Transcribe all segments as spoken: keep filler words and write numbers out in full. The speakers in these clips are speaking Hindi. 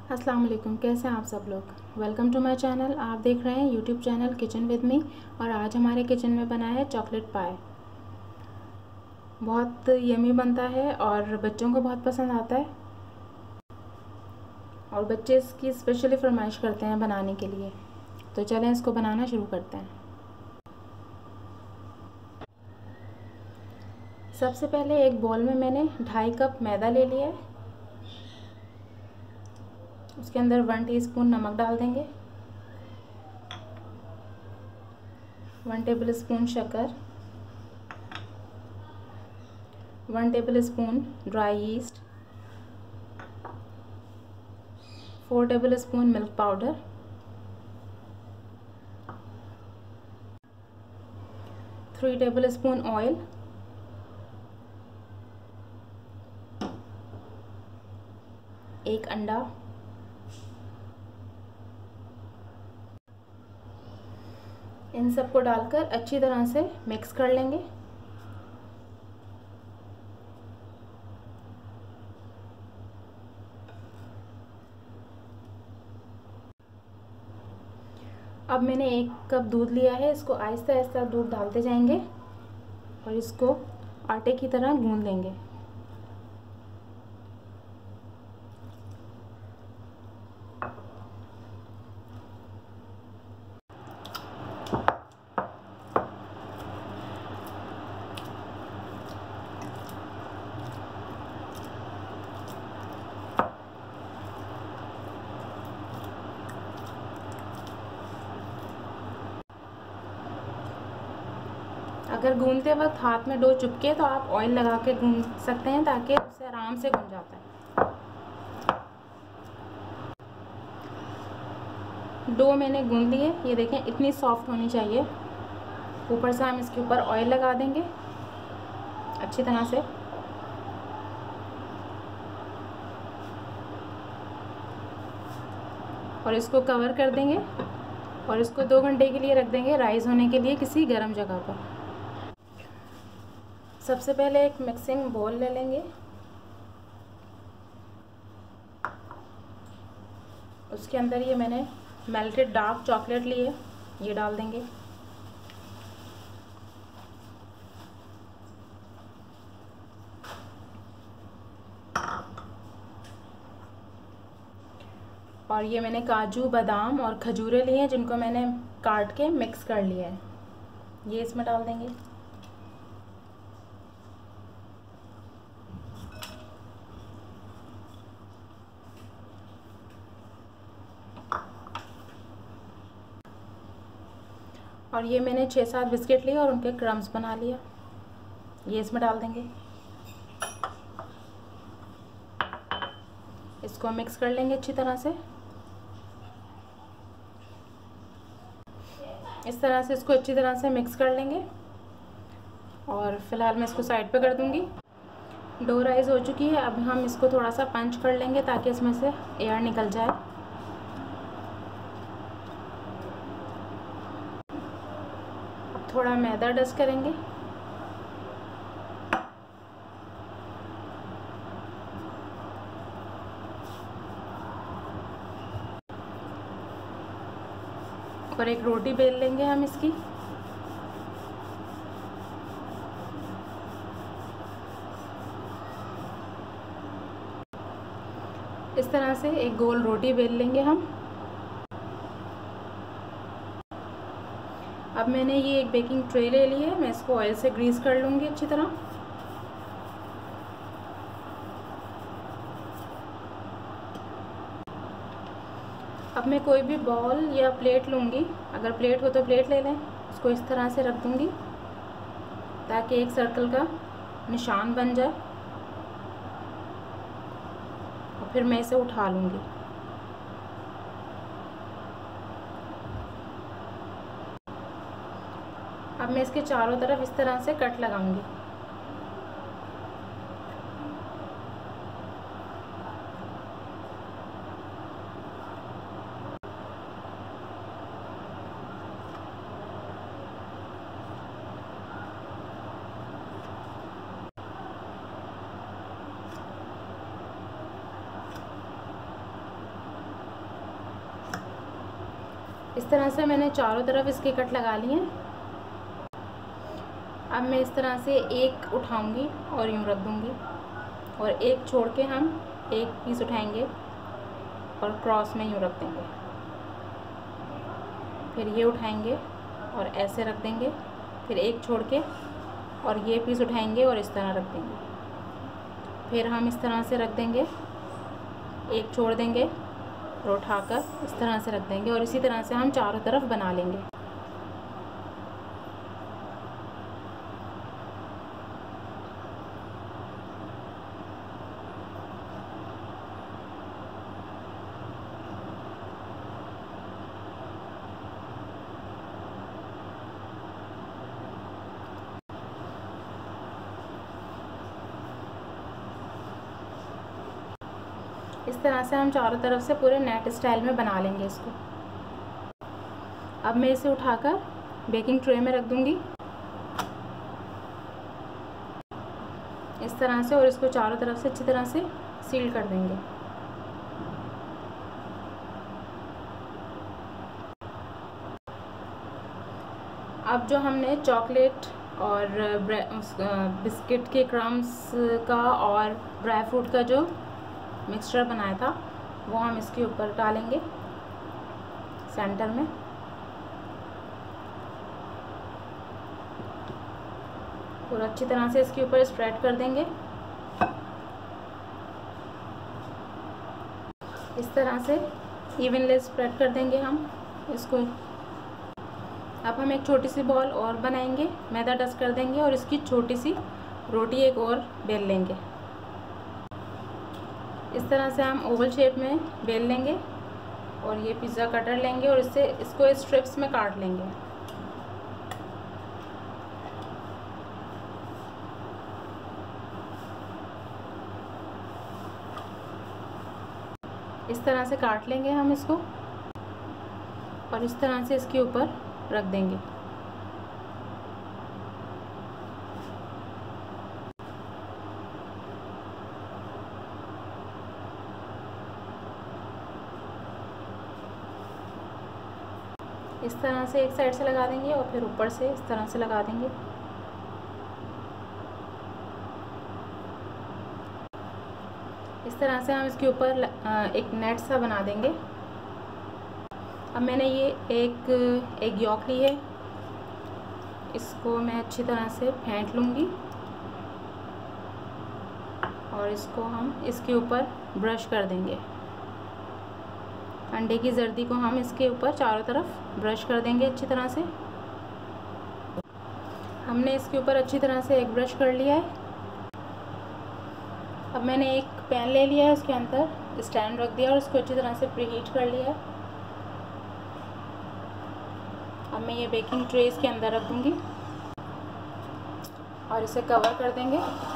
अस्सलाम वालेकुम, कैसे हैं आप सब लोग। Welcome to my channel. आप देख रहे हैं YouTube channel kitchen with me. और आज हमारे किचन में बना है चॉकलेट पाई। बहुत यमी बनता है और बच्चों को बहुत पसंद आता है और बच्चे इसकी स्पेशली फरमाइश करते हैं बनाने के लिए। तो चलें इसको बनाना शुरू करते हैं। सबसे पहले एक बाउल में मैंने ढाई कप मैदा ले लिया है। उसके अंदर वन टीस्पून नमक डाल देंगे, वन टेबल स्पून शक्कर, one tablespoon dry yeast, four tablespoon milk powder, three tablespoon oil, एक अंडा, इन सबको डालकर अच्छी तरह से मिक्स कर लेंगे। अब मैंने एक कप दूध लिया है, इसको आहिस्ता आहिस्ता दूध डालते जाएंगे और इसको आटे की तरह गूंद लेंगे। अगर गूंदते वक्त हाथ में डो चुपके तो आप ऑयल लगा के गूंद सकते हैं ताकि उससे आराम से गूंद जाता है। डो मैंने गूंद लिए, ये देखें इतनी सॉफ्ट होनी चाहिए। ऊपर से हम इसके ऊपर ऑयल लगा देंगे अच्छी तरह से। और इसको कवर कर देंगे और इसको दो घंटे के लिए रख देंगे राइज होने के लिए किसी गर्म जगह पर। सबसे पहले एक मिक्सिंग बोल ले लेंगे, उसके अंदर ये मैंने मेल्टेड डार्क चॉकलेट ली है, ये डाल देंगे। और ये मैंने काजू बादाम और खजूरें लिए हैं जिनको मैंने काट के मिक्स कर लिया है, ये इसमें डाल देंगे। और ये मैंने छः सात बिस्किट लिए और उनके क्रम्स बना लिया, ये इसमें डाल देंगे। इसको मिक्स कर लेंगे अच्छी तरह से। इस तरह से इसको अच्छी तरह से मिक्स कर लेंगे और फिलहाल मैं इसको साइड पे कर दूंगी। डो राइज हो चुकी है, अब हम इसको थोड़ा सा पंच कर लेंगे ताकि इसमें से एयर निकल जाए। थोड़ा मैदा डस्ट करेंगे और एक रोटी बेल लेंगे हम इसकी। इस तरह से एक गोल रोटी बेल लेंगे हम। अब मैंने ये एक बेकिंग ट्रे ले ली है, मैं इसको ऑयल से ग्रीस कर लूँगी अच्छी तरह। अब मैं कोई भी बॉल या प्लेट लूँगी, अगर प्लेट हो तो प्लेट ले लें। उसको इस तरह से रख दूँगी ताकि एक सर्कल का निशान बन जाए और फिर मैं इसे उठा लूँगी। अब मैं इसके चारों तरफ इस तरह से कट लगाऊंगी। इस तरह से मैंने चारों तरफ इसके कट लगा लिए हैं। अब मैं इस तरह से एक उठाऊंगी और यूँ रख दूंगी, और एक छोड़ के हम एक पीस उठाएंगे और क्रॉस में यूँ रख देंगे। फिर ये उठाएंगे और ऐसे रख देंगे, फिर एक छोड़ के और ये पीस उठाएंगे और इस तरह रख देंगे। फिर हम इस तरह से रख देंगे, एक छोड़ देंगे और उठाकर इस तरह से रख देंगे, और इसी तरह से हम चारों तरफ बना लेंगे। इस तरह से हम चारों तरफ से पूरे नेट स्टाइल में बना लेंगे इसको। अब मैं इसे उठाकर बेकिंग ट्रे में रख दूंगी इस तरह से, और इसको चारों तरफ से अच्छी तरह से सील कर देंगे। अब जो हमने चॉकलेट और बिस्किट के क्रम्स का और ड्राई फ्रूट का जो मिक्सचर बनाया था वो हम इसके ऊपर डालेंगे सेंटर में। और अच्छी तरह से इसके ऊपर स्प्रेड कर देंगे इस तरह से इवनली स्प्रेड कर देंगे हम इसको। अब हम एक छोटी सी बॉल और बनाएंगे, मैदा डस्ट कर देंगे और इसकी छोटी सी रोटी एक और बेल लेंगे। इस तरह से हम ओवल शेप में बेल लेंगे और ये पिज़्ज़ा कटर लेंगे और इससे इसको स्ट्रिप्स में काट लेंगे। इस तरह से काट लेंगे हम इसको और इस तरह से इसके ऊपर रख देंगे। इस तरह से एक साइड से लगा देंगे और फिर ऊपर से इस तरह से लगा देंगे। इस तरह से हम इसके ऊपर एक नेट सा बना देंगे। अब मैंने ये एक एग यॉक ली है, इसको मैं अच्छी तरह से फेंट लूँगी और इसको हम इसके ऊपर ब्रश कर देंगे। अंडे की जर्दी को हम इसके ऊपर चारों तरफ ब्रश कर देंगे अच्छी तरह से। हमने इसके ऊपर अच्छी तरह से एक ब्रश कर लिया है। अब मैंने एक पैन ले लिया है, उसके अंदर स्टैंड रख दिया और इसको अच्छी तरह से प्रीहीट कर लिया है। अब मैं ये बेकिंग ट्रे इसके अंदर रख दूँगी और इसे कवर कर देंगे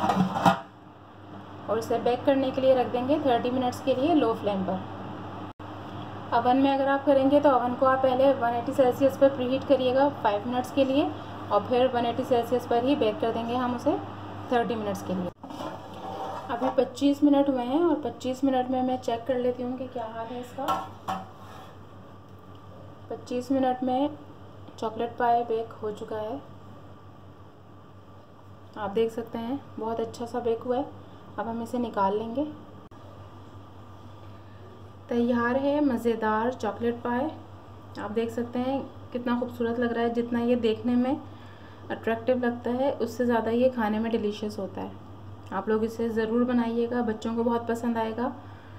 और इसे बेक करने के लिए रख देंगे तीस मिनट्स के लिए लो फ्लेम पर। अवन में अगर आप करेंगे तो अवन को आप पहले एक सौ अस्सी सेल्सियस पर प्रीहीट करिएगा पाँच मिनट्स के लिए और फिर एक सौ अस्सी सेल्सियस पर ही बेक कर देंगे हम उसे तीस मिनट्स के लिए। अभी पच्चीस मिनट हुए हैं और पच्चीस मिनट में मैं चेक कर लेती हूँ कि क्या हाल है इसका। पच्चीस मिनट में चॉकलेट पाई बेक हो चुका है, आप देख सकते हैं बहुत अच्छा सा बेक हुआ है। अब हम इसे निकाल लेंगे। तैयार है मज़ेदार चॉकलेट पाई। आप देख सकते हैं कितना खूबसूरत लग रहा है। जितना ये देखने में अट्रैक्टिव लगता है उससे ज़्यादा ये खाने में डिलीशियस होता है। आप लोग इसे ज़रूर बनाइएगा, बच्चों को बहुत पसंद आएगा।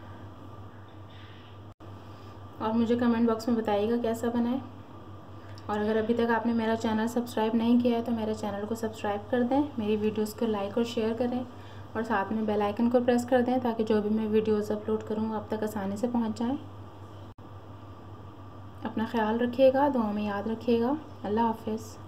और मुझे कमेंट बॉक्स में बताइएगा कैसा बना है। और अगर अभी तक आपने मेरा चैनल सब्सक्राइब नहीं किया है तो मेरे चैनल को सब्सक्राइब कर दें, मेरी वीडियोस को लाइक और शेयर करें और साथ में बेल आइकन को प्रेस कर दें ताकि जो भी मैं वीडियोस अपलोड करूँ आप तक आसानी से पहुँच जाएँ। अपना ख्याल रखिएगा, दुआ में याद रखिएगा। अल्लाह हाफ़िज़।